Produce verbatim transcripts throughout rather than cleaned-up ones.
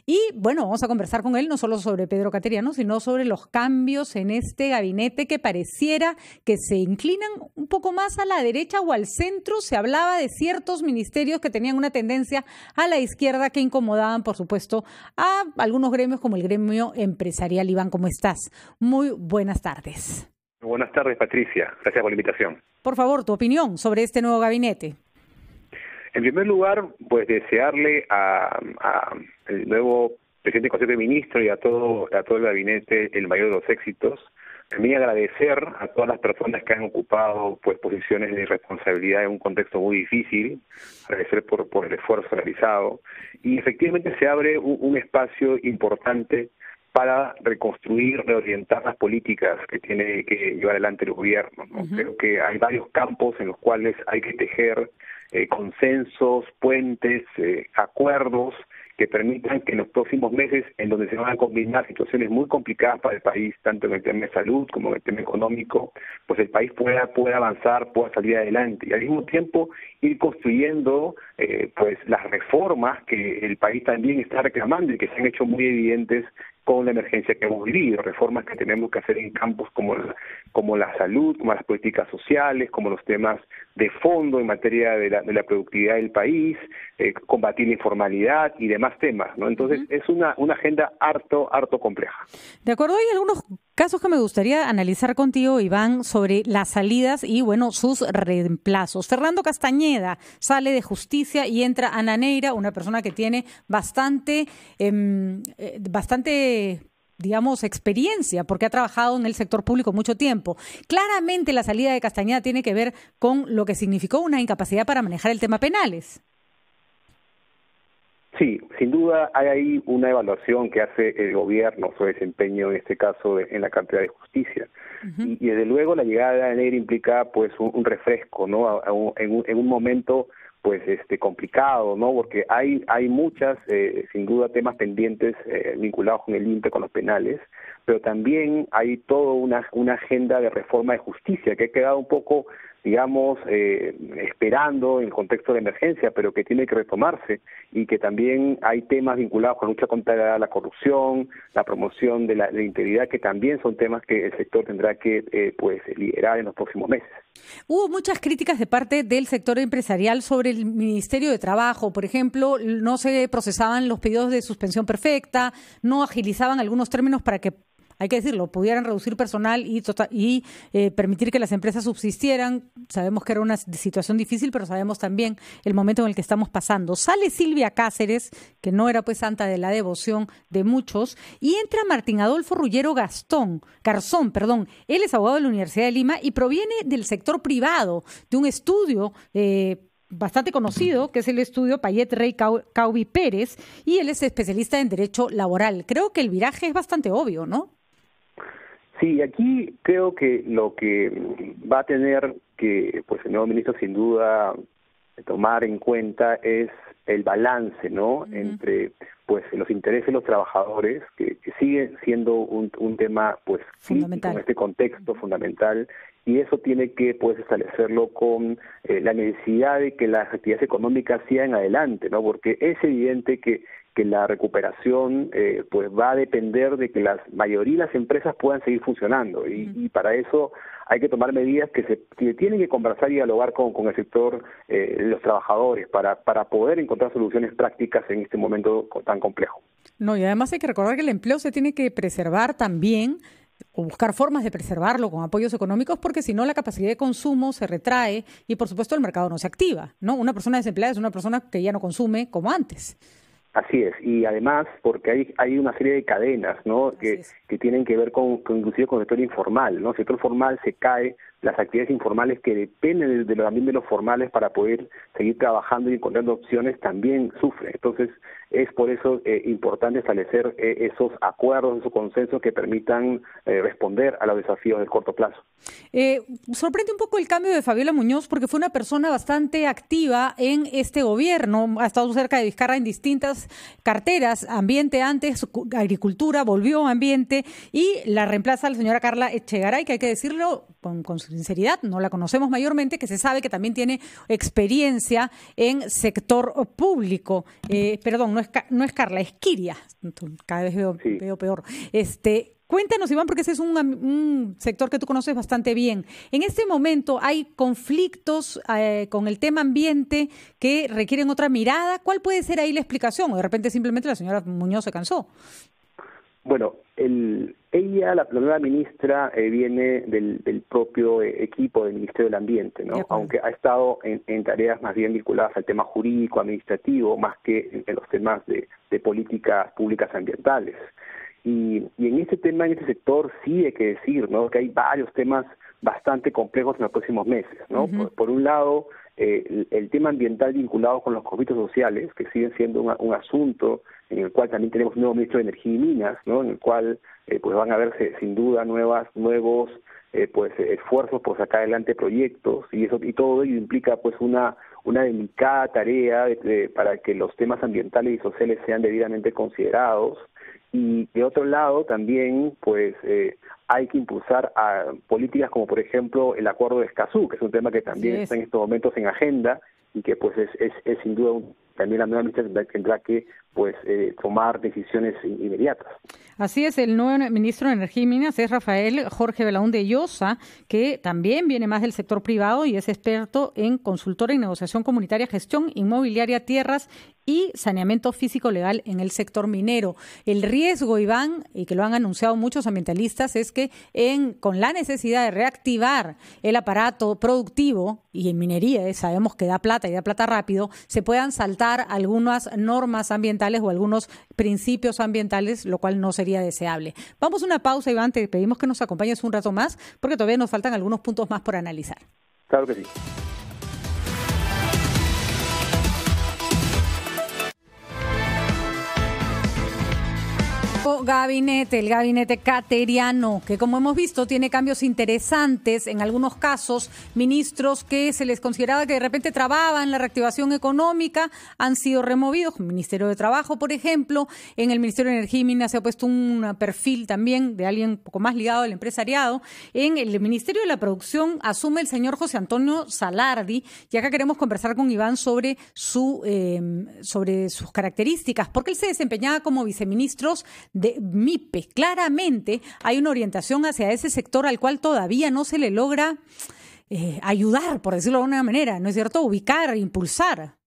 Y bueno, vamos a conversar con él no solo sobre Pedro Kateriano, sino sobre los cambios en este gabinete que pareciera que se inclinan un poco más a la derecha o al centro. Se hablaba de ciertos ministerios que tenían una tendencia a la izquierda que incomodaban, por supuesto, a algunos gremios como el gremio empresarial. Iván, ¿cómo estás? Muy buenas tardes. Buenas tardes, Patricia. Gracias por la invitación. Por favor, tu opinión sobre este nuevo gabinete. En primer lugar, pues desearle a, a el nuevo presidente del Consejo de Ministros y a todo a todo el gabinete el mayor de los éxitos. También agradecer a todas las personas que han ocupado pues posiciones de responsabilidad en un contexto muy difícil, agradecer por, por el esfuerzo realizado. Y efectivamente se abre un, un espacio importante para reconstruir, reorientar las políticas que tiene que llevar adelante el gobierno, ¿no? Uh-huh. Creo que hay varios campos en los cuales hay que tejer eh, consensos, puentes, eh, acuerdos que permitan que en los próximos meses, en donde se van a combinar situaciones muy complicadas para el país, tanto en el tema de salud como en el tema económico, pues el país pueda, pueda avanzar, pueda salir adelante y al mismo tiempo ir construyendo eh, pues las reformas que el país también está reclamando y que se han hecho muy evidentes con la emergencia que hemos vivido, reformas que tenemos que hacer en campos como la, como la salud, como las políticas sociales, como los temas de fondo en materia de la, de la productividad del país, eh, combatir la informalidad y demás temas, ¿no? Entonces uh-huh. es una, una agenda harto, harto compleja. De acuerdo, hay algunos casos que me gustaría analizar contigo, Iván, sobre las salidas y, bueno, sus reemplazos. Fernando Castañeda sale de Justicia y entra Ana Neira, una persona que tiene bastante, eh, bastante, digamos, experiencia, porque ha trabajado en el sector público mucho tiempo. Claramente la salida de Castañeda tiene que ver con lo que significó una incapacidad para manejar el tema penales. Sí, sin duda hay ahí una evaluación que hace el gobierno sobre desempeño, en este caso, de, en la cartera de Justicia. Uh-huh. Y, y desde luego la llegada de Ana Neira implica pues un, un refresco, ¿no? A, a un, en, un, en un momento pues este complicado, ¿no? Porque hay hay muchas, eh, sin duda, temas pendientes eh, vinculados con el I N P E, con los penales, pero también hay toda una, una agenda de reforma de justicia que ha quedado un poco, digamos, eh, esperando en el contexto de emergencia, pero que tiene que retomarse, y que también hay temas vinculados con la lucha contra la corrupción, la promoción de la, de la integridad, que también son temas que el sector tendrá que eh, pues liderar en los próximos meses. Hubo muchas críticas de parte del sector empresarial sobre el Ministerio de Trabajo. Por ejemplo, no se procesaban los pedidos de suspensión perfecta, no agilizaban algunos términos para que, hay que decirlo, pudieran reducir personal y, tota- y eh, permitir que las empresas subsistieran. Sabemos que era una situación difícil, pero sabemos también el momento en el que estamos pasando. Sale Silvia Cáceres, que no era pues santa de la devoción de muchos, y entra Martín Adolfo Rullero Gastón, Garzón, perdón. Él es abogado de la Universidad de Lima y proviene del sector privado, de un estudio eh, bastante conocido, que es el estudio Payet Rey Caubi Pérez, y él es especialista en Derecho Laboral. Creo que el viraje es bastante obvio, ¿no? Sí, aquí creo que lo que va a tener que pues el nuevo ministro sin duda tomar en cuenta es el balance, ¿no? Uh-huh. Entre pues los intereses de los trabajadores, que, que sigue siendo un, un tema pues fundamental en este contexto uh-huh. fundamental, y eso tiene que pues establecerlo con eh, la necesidad de que las actividades económicas sigan adelante, ¿no? Porque es evidente que que la recuperación eh, pues va a depender de que la mayoría de las empresas puedan seguir funcionando y, uh-huh. y para eso hay que tomar medidas que se que tienen que conversar y dialogar con, con el sector eh, de los trabajadores para, para poder encontrar soluciones prácticas en este momento tan complejo. No, y además hay que recordar que el empleo se tiene que preservar también, o buscar formas de preservarlo con apoyos económicos, porque si no la capacidad de consumo se retrae y por supuesto el mercado no se activa, ¿no? Una persona desempleada es una persona que ya no consume como antes. Así es, y además porque hay hay una serie de cadenas, ¿no? Que, que tienen que ver con, con inclusive con el sector informal, ¿no? El sector formal se cae, las actividades informales que dependen de, de, también de los formales para poder seguir trabajando y encontrando opciones también sufren. Entonces es por eso eh, importante establecer eh, esos acuerdos, esos consensos que permitan eh, responder a los desafíos del corto plazo. Eh, sorprende un poco el cambio de Fabiola Muñoz porque fue una persona bastante activa en este gobierno, ha estado cerca de Vizcarra en distintas carteras, ambiente antes, agricultura, volvió a ambiente y la reemplaza la señora Carla Echegaray, que hay que decirlo, con, con sinceridad, no la conocemos mayormente, que se sabe que también tiene experiencia en sector público. Eh, perdón, no es, no es Carla, es Kiria. Cada vez veo, sí. veo peor. Este, cuéntanos, Iván, porque ese es un, un sector que tú conoces bastante bien. En este momento hay conflictos eh, con el tema ambiente que requieren otra mirada. ¿Cuál puede ser ahí la explicación? O de repente simplemente la señora Muñoz se cansó. Bueno, el, ella, la, la nueva ministra, eh, viene del, del propio eh, equipo del Ministerio del Ambiente, ¿no? Aunque ha estado en, en tareas más bien vinculadas al tema jurídico, administrativo, más que en, en los temas de, de políticas públicas ambientales. Y, y en este tema, en este sector, sí hay que decir, ¿no?, que hay varios temas bastante complejos en los próximos meses, ¿no? Uh-huh. por, por un lado, eh, el, el tema ambiental vinculado con los conflictos sociales, que siguen siendo una, un asunto en el cual también tenemos un nuevo ministro de Energía y Minas, ¿no?, en el cual eh, pues van a verse sin duda nuevas nuevos eh, pues esfuerzos por sacar adelante proyectos, y eso y todo ello implica pues una una delicada tarea de, de, para que los temas ambientales y sociales sean debidamente considerados. Y de otro lado también pues eh, hay que impulsar a políticas como por ejemplo el acuerdo de Escazú, que es un tema que también sí está en estos momentos en agenda y que pues es, es, es sin duda un, también la nueva ministra tendrá que pues eh, tomar decisiones inmediatas. Así es, el nuevo ministro de Energía y Minas es Rafael Jorge Belaúnde Llosa, que también viene más del sector privado y es experto en consultora en negociación comunitaria, gestión inmobiliaria, tierras y saneamiento físico legal en el sector minero. El riesgo, Iván, y que lo han anunciado muchos ambientalistas, es que en, con la necesidad de reactivar el aparato productivo, y en minería eh, sabemos que da plata y da plata rápido, se puedan saltar algunas normas ambientales o algunos principios ambientales, lo cual no sería deseable. Vamos a una pausa, Iván, te pedimos que nos acompañes un rato más, porque todavía nos faltan algunos puntos más por analizar. Claro que sí. Gabinete, el gabinete cateriano, que como hemos visto tiene cambios interesantes, en algunos casos ministros que se les consideraba que de repente trababan la reactivación económica han sido removidos, el Ministerio de Trabajo, por ejemplo, en el Ministerio de Energía y Minas se ha puesto un perfil también de alguien un poco más ligado al empresariado, en el Ministerio de la Producción asume el señor José Antonio Salardi, y acá queremos conversar con Iván sobre, su, eh, sobre sus características, porque él se desempeñaba como viceministros de MIPE. Claramente hay una orientación hacia ese sector al cual todavía no se le logra eh, ayudar, por decirlo de alguna manera, ¿no es cierto? Ubicar, impulsar.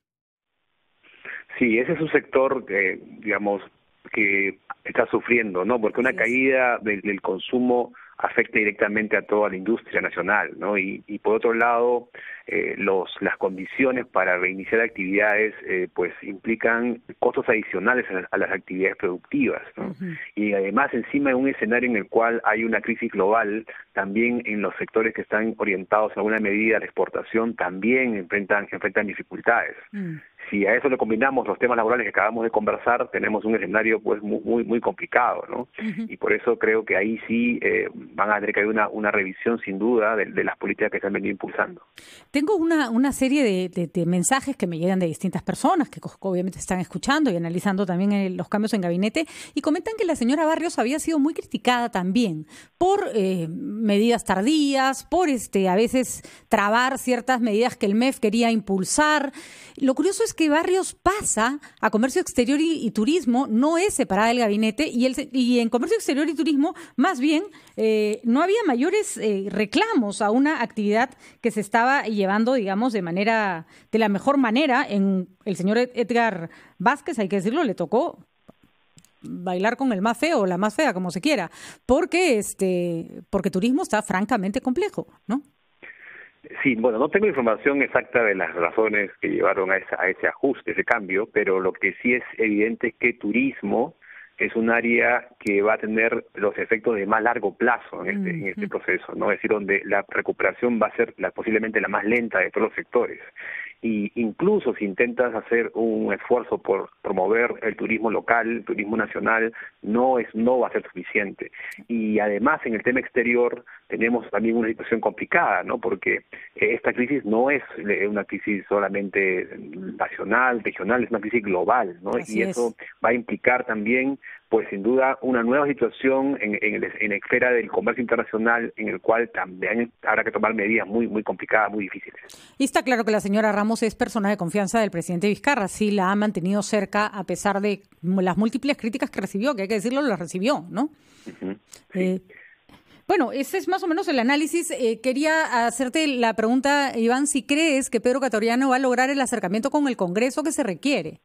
Sí, ese es un sector que, digamos, que está sufriendo, ¿no? Porque una caída del, del consumo afecta directamente a toda la industria nacional, ¿no? Y, y por otro lado, eh, los las condiciones para reiniciar actividades, eh, pues implican costos adicionales a las, a las actividades productivas, ¿no? Uh-huh. Y además, encima de un escenario en el cual hay una crisis global, también en los sectores que están orientados en alguna medida a la exportación, también enfrentan enfrentan dificultades. Uh-huh. Si a eso le combinamos los temas laborales que acabamos de conversar, tenemos un escenario pues muy muy, muy complicado, ¿no? Uh-huh. Y por eso creo que ahí sí eh, van a tener que haber una, una revisión sin duda de, de las políticas que se han venido impulsando. Tengo una, una serie de, de, de mensajes que me llegan de distintas personas que obviamente están escuchando y analizando también el, los cambios en gabinete, y comentan que la señora Barrios había sido muy criticada también por eh, medidas tardías, por este a veces trabar ciertas medidas que el M E F quería impulsar. Lo curioso es que Barrios pasa a Comercio Exterior y, y Turismo, no es separada del gabinete, y, el, y en Comercio Exterior y Turismo más bien eh, no había mayores eh, reclamos a una actividad que se estaba llevando, digamos, de manera, de la mejor manera. En el señor Edgar Vázquez, hay que decirlo, le tocó bailar con el más feo o la más fea, como se quiera, porque este, porque turismo está francamente complejo, ¿no? Sí, bueno, no tengo información exacta de las razones que llevaron a, esa, a ese ajuste, ese cambio, pero lo que sí es evidente es que turismo es un área que va a tener los efectos de más largo plazo en este, mm-hmm. en este proceso, ¿no? Es decir, donde la recuperación va a ser la, posiblemente la más lenta de todos los sectores. Y incluso si intentas hacer un esfuerzo por promover el turismo local, el turismo nacional, no es no va a ser suficiente. Y además en el tema exterior tenemos también una situación complicada, ¿no? Porque esta crisis no es una crisis solamente nacional, regional, es una crisis global, ¿no? Así y eso es. Va a implicar también pues sin duda una nueva situación en, en, el, en la esfera del comercio internacional, en el cual también habrá que tomar medidas muy muy complicadas, muy difíciles. Y está claro que la señora Ramos es persona de confianza del presidente Vizcarra, sí la ha mantenido cerca a pesar de las múltiples críticas que recibió, que hay que decirlo, las recibió, ¿no? Uh-huh, sí. eh, Bueno, ese es más o menos el análisis. Eh, quería hacerte la pregunta, Iván, si crees que Pedro Cateriano va a lograr el acercamiento con el Congreso que se requiere.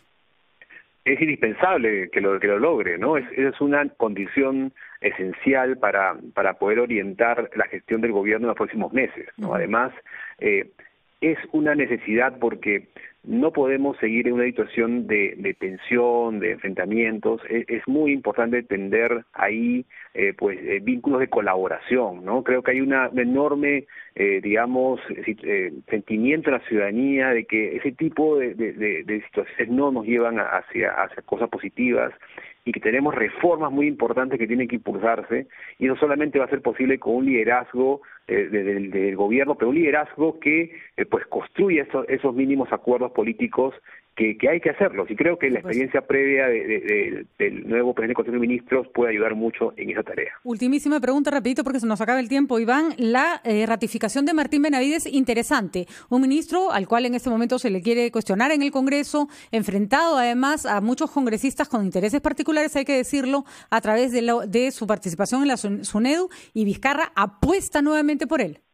Es indispensable que lo que lo logre, ¿no? Es, es una condición esencial para para poder orientar la gestión del gobierno en los próximos meses, ¿no? Uh-huh. Además, eh, es una necesidad porque no podemos seguir en una situación de, de tensión, de enfrentamientos. Es, es muy importante tender ahí eh, pues eh, vínculos de colaboración, ¿no? Creo que hay una, una enorme, eh, digamos, eh, sentimiento en la ciudadanía de que ese tipo de, de, de, de situaciones no nos llevan hacia, hacia cosas positivas, y que tenemos reformas muy importantes que tienen que impulsarse, y no solamente va a ser posible con un liderazgo eh, del, del gobierno, pero un liderazgo que eh, pues construya esos, esos mínimos acuerdos políticos que, que hay que hacerlos, y creo que la experiencia previa de, de, de, del nuevo presidente del Consejo de Ministros puede ayudar mucho en esa tarea. Ultimísima pregunta, rapidito, porque se nos acaba el tiempo, Iván. La eh, ratificación de Martín Benavides, interesante. Un ministro al cual en este momento se le quiere cuestionar en el Congreso, enfrentado además a muchos congresistas con intereses particulares, hay que decirlo, a través de, lo, de su participación en la SUNEDU, y Vizcarra apuesta nuevamente por él.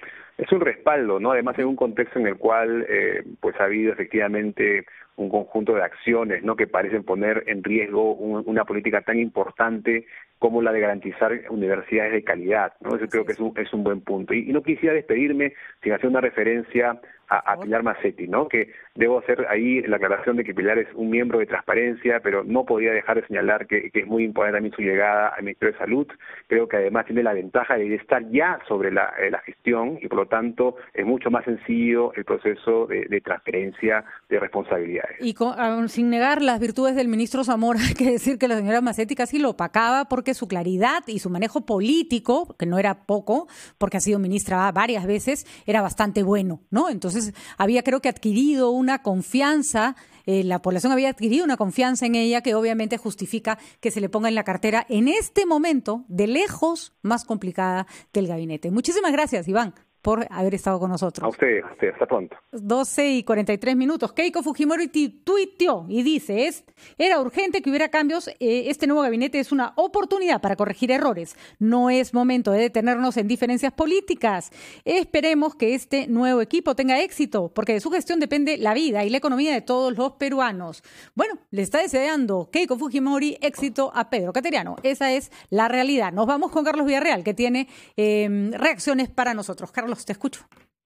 Es un respaldo, ¿no? Además en un contexto en el cual eh, pues ha habido efectivamente un conjunto de acciones, ¿no?, que parecen poner en riesgo un, una política tan importante como la de garantizar universidades de calidad, ¿no? Eso creo que es un, es un buen punto. Y, y no quisiera despedirme sin hacer una referencia a, a Pilar Mazzetti, ¿no? Que debo hacer ahí la aclaración de que Pilar es un miembro de Transparencia, pero no podía dejar de señalar que, que es muy importante también su llegada al Ministerio de Salud. Creo que además tiene la ventaja de estar ya sobre la, eh, la gestión, y por lo tanto es mucho más sencillo el proceso de, de transferencia de responsabilidades. Y con, sin negar las virtudes del ministro Zamora, hay que decir que la señora Mazzetti casi lo opacaba, porque su claridad y su manejo político, que no era poco, porque ha sido ministra varias veces, era bastante bueno, ¿no? Entonces había, creo que, adquirido una confianza, eh, la población había adquirido una confianza en ella que obviamente justifica que se le ponga en la cartera en este momento, de lejos, más complicada del gabinete. Muchísimas gracias, Iván, por haber estado con nosotros. A usted, a usted, hasta pronto. doce y cuarenta y tres minutos. Keiko Fujimori tuiteó y dice, es, era urgente que hubiera cambios, eh, este nuevo gabinete es una oportunidad para corregir errores, no es momento de detenernos en diferencias políticas, esperemos que este nuevo equipo tenga éxito, porque de su gestión depende la vida y la economía de todos los peruanos. Bueno, le está deseando Keiko Fujimori éxito a Pedro Cateriano, esa es la realidad. Nos vamos con Carlos Villarreal, que tiene eh, reacciones para nosotros. Carlos, te escucho.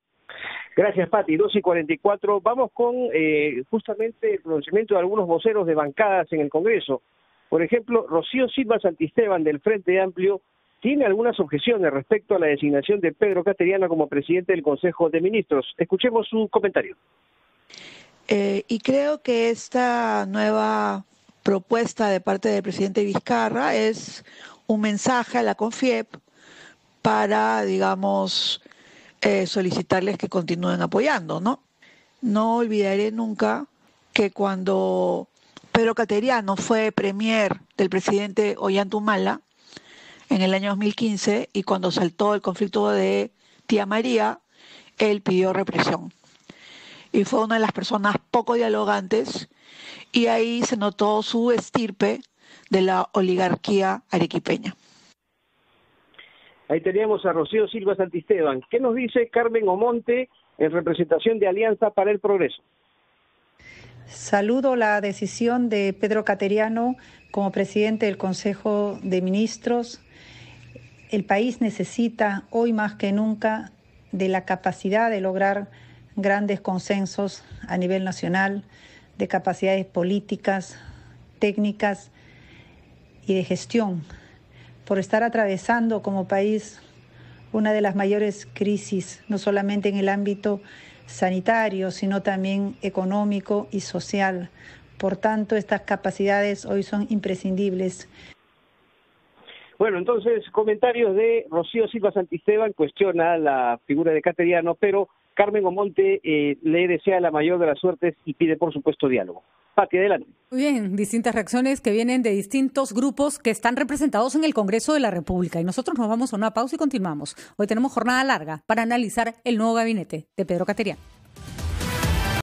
Gracias, Pati. doce y cuarenta y cuatro. Vamos con eh, justamente el pronunciamiento de algunos voceros de bancadas en el Congreso. Por ejemplo, Rocío Silva Santisteban, del Frente Amplio, tiene algunas objeciones respecto a la designación de Pedro Cateriano como presidente del Consejo de Ministros. Escuchemos su comentario. Eh, y creo que esta nueva propuesta de parte del presidente Vizcarra es un mensaje a la CONFIEP para, digamos, Eh, solicitarles que continúen apoyando, ¿no? No olvidaré nunca que cuando Pedro Cateriano fue premier del presidente Ollanta en el año dos mil quince, y cuando saltó el conflicto de Tía María, él pidió represión. Y fue una de las personas poco dialogantes, y ahí se notó su estirpe de la oligarquía arequipeña. Ahí teníamos a Rocío Silva Santisteban. ¿Qué nos dice Carmen Omonte en representación de Alianza para el Progreso? Saludo la decisión de Pedro Cateriano como presidente del Consejo de Ministros. El país necesita hoy más que nunca de la capacidad de lograr grandes consensos a nivel nacional, de capacidades políticas, técnicas y de gestión, por estar atravesando como país una de las mayores crisis, no solamente en el ámbito sanitario, sino también económico y social. Por tanto, estas capacidades hoy son imprescindibles. Bueno, entonces, comentarios de Rocío Silva Santisteban, cuestiona la figura de Cateriano, pero Carmen Omonte eh, le desea la mayor de las suertes y pide, por supuesto, diálogo. Pati, adelante. Muy bien, distintas reacciones que vienen de distintos grupos que están representados en el Congreso de la República. Y nosotros nos vamos a una pausa y continuamos. Hoy tenemos jornada larga para analizar el nuevo gabinete de Pedro Cateriano.